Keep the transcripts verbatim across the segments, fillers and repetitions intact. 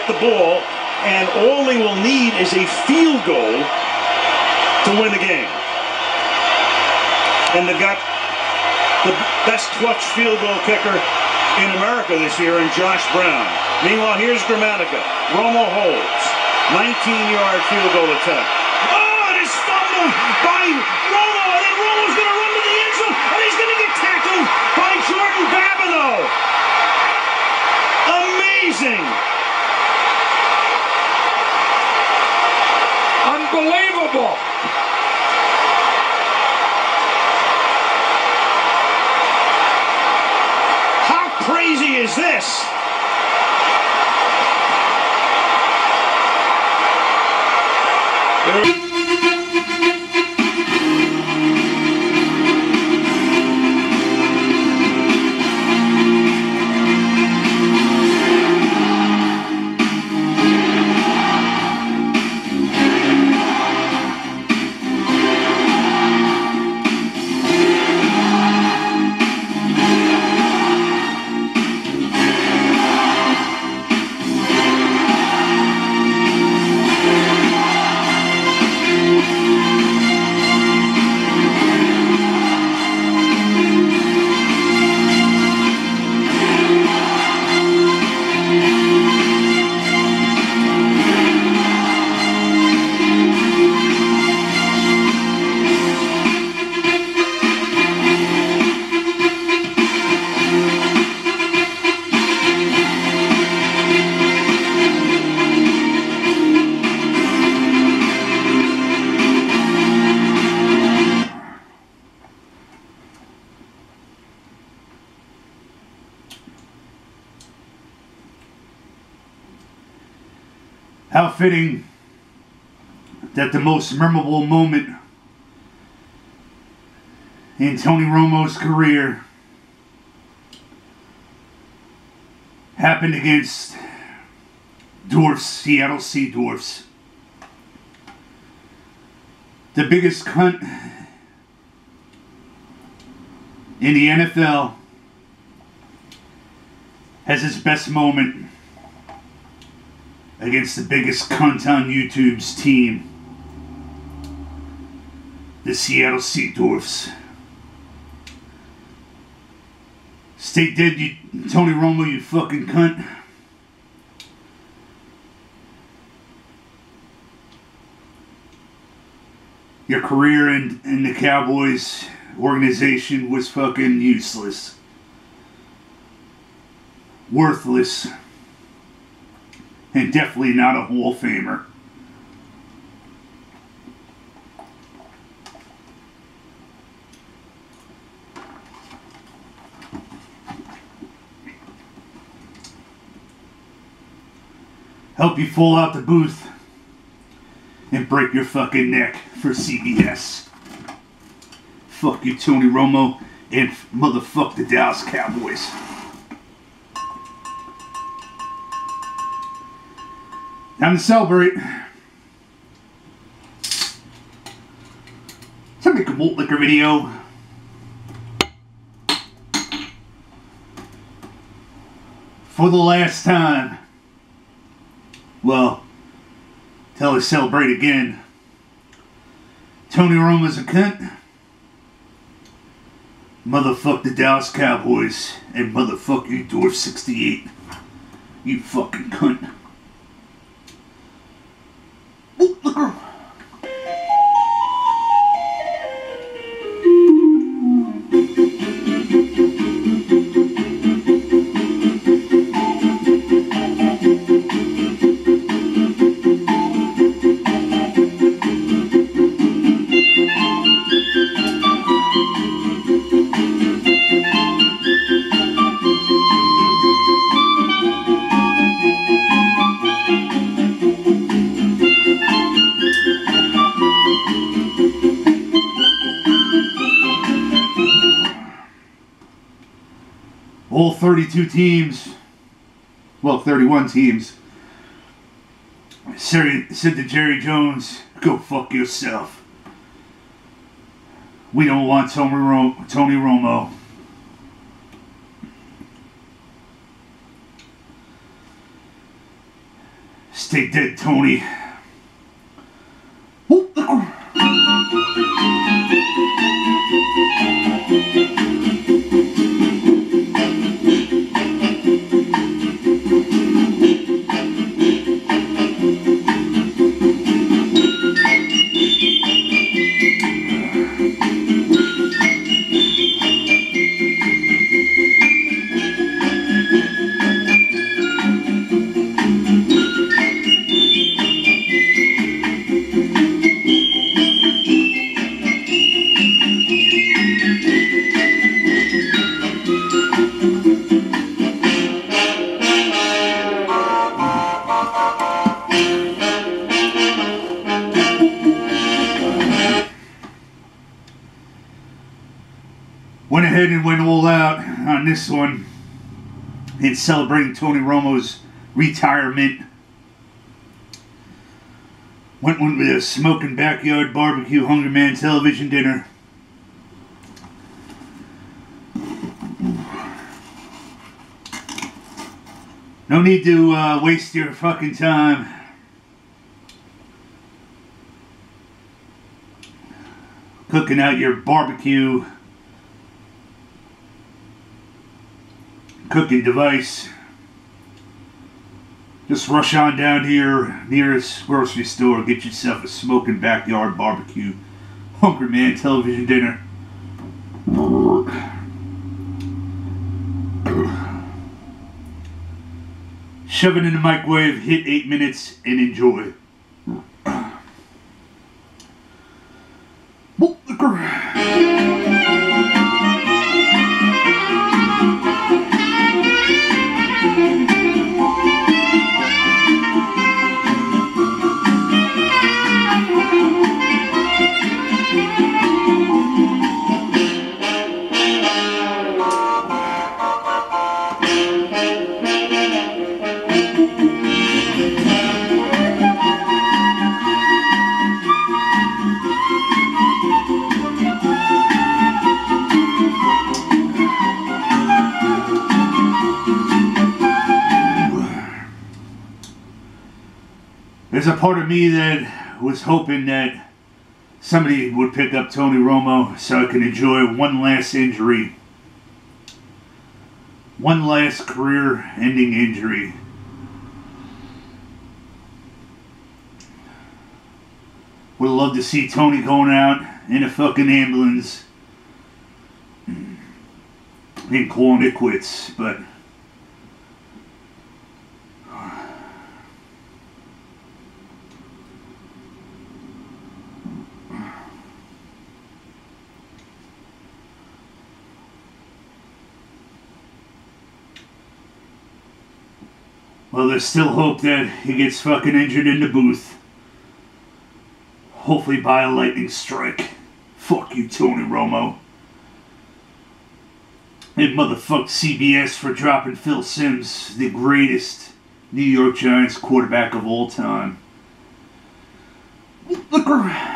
the ball, and all they will need is a field goal to win the game. And they've got the best clutch field goal kicker in America this year in Josh Brown. Meanwhile, here's Gramatica. Romo holds. nineteen-yard field goal attempt. Oh, it is fumbled by Romo, and then Romo's going to run to the end zone, and he's going to get tackled by Jordan Babineau. Amazing. Unbelievable. How crazy is this? How fitting that the most memorable moment in Tony Romo's career happened against Dwarfs, Seattle Sea Dwarfs. The biggest cunt in the N F L has his best moment against the biggest cunt on YouTube's team, the Seattle Sea Dwarfs. Stay dead, you Tony Romo, you fucking cunt. Your career in, in the Cowboys organization was fucking useless. Worthless. And definitely not a Hall of Famer. Help you fall out the booth and break your fucking neck for C B S. Fuck you, Tony Romo, and motherfuck the Dallas Cowboys. Time to celebrate. Time to make a malt liquor video. For the last time. Well, till I celebrate again. Tony Romo's a cunt. Motherfuck the Dallas Cowboys. And motherfuck you, Dwarf sixty-eight. You fucking cunt. Malt liquor. All thirty-two teams, well, thirty-one teams, said to Jerry Jones, go fuck yourself. We don't want Tony, Ro Tony Romo. Stay dead, Tony. Whoop the gr- Went ahead and went all out on this one in celebrating Tony Romo's retirement. Went one with a smoking backyard barbecue Hungry Man television dinner. No need to uh, waste your fucking time. Cooking out your barbecue cooking device. Just rush on down to your nearest grocery store, get yourself a smoking backyard barbecue Hungry Man television dinner. Shove it in the microwave, hit eight minutes, and enjoy. There's a part of me that was hoping that somebody would pick up Tony Romo so I can enjoy one last injury. One last career-ending injury. Would love to see Tony going out in a fucking ambulance and calling it quits, but well, there's still hope that he gets fucking injured in the booth. Hopefully by a lightning strike. Fuck you, Tony Romo. And motherfuck C B S for dropping Phil Simms, the greatest New York Giants quarterback of all time. Look around.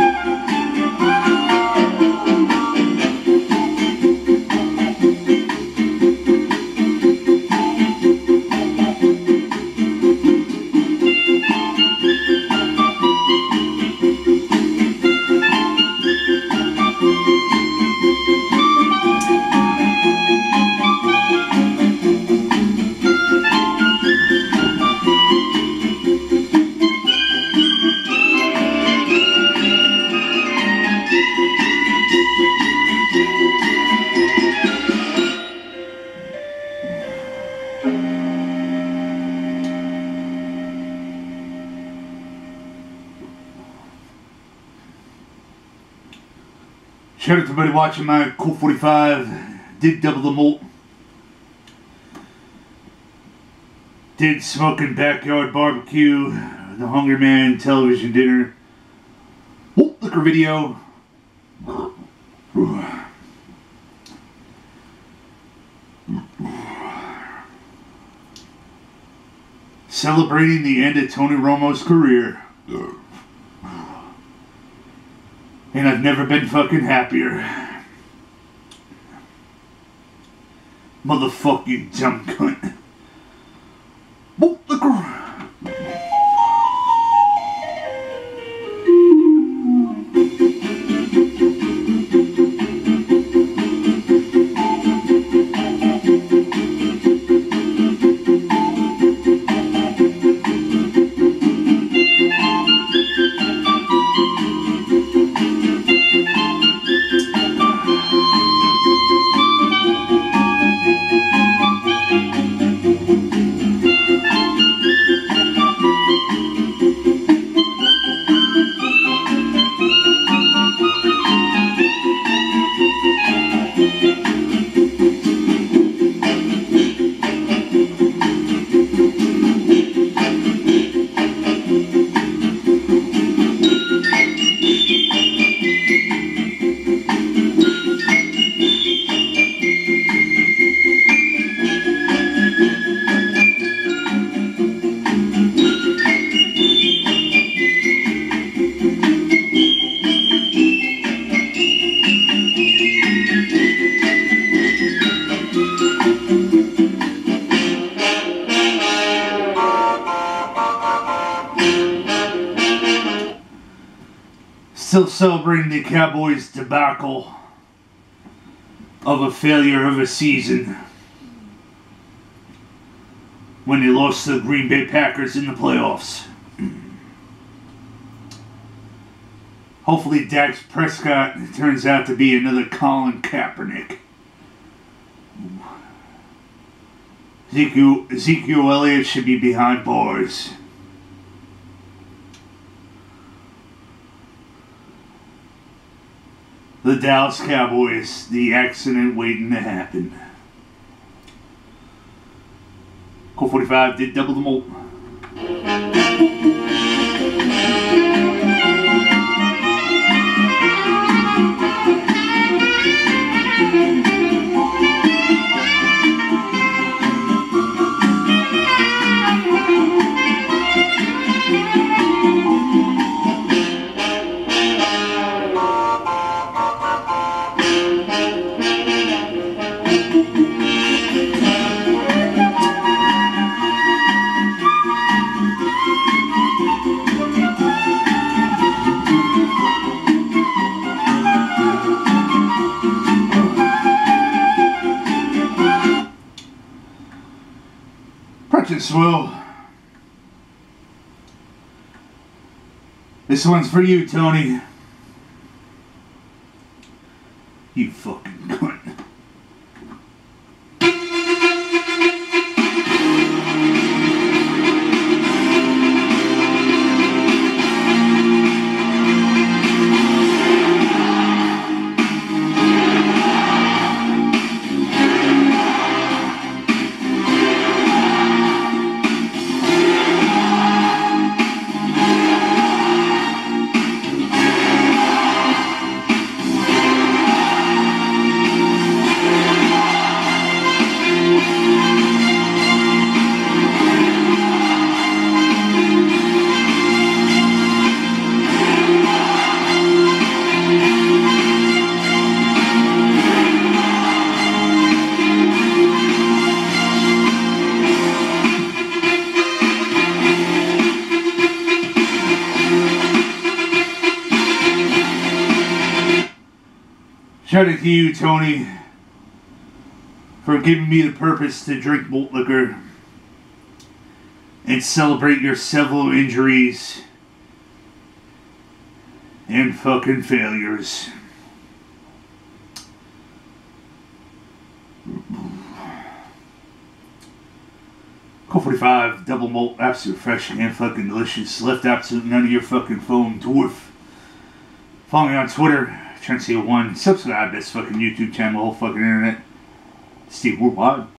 Shout out to everybody watching my Colt forty-five. Did double the malt. Did smoking backyard barbecue. The Hungry Man television dinner. Malt liquor video. Celebrating the end of Tony Romo's career. And I've never been fucking happier. Motherfuck you, dumb cunt. Whoop the gr- Still celebrating the Cowboys' debacle of a failure of a season when they lost to the Green Bay Packers in the playoffs. Hopefully Dak Prescott turns out to be another Colin Kaepernick. Ezekiel, Ezekiel Elliott should be behind bars. The Dallas Cowboys, the accident waiting to happen. Colt forty-five did double the malt. Precious Will. This one's for you, Tony. You fucking cunt. Shout out to you, Tony, for giving me the purpose to drink malt liquor and celebrate your several injuries and fucking failures. Colt forty-five, double malt, absolute fresh and fucking delicious. Left absolute none of your fucking foam dwarf. Follow me on Twitter. Trying to see one. Subscribe to this fucking YouTube channel, whole fucking internet. Steve Worldwide.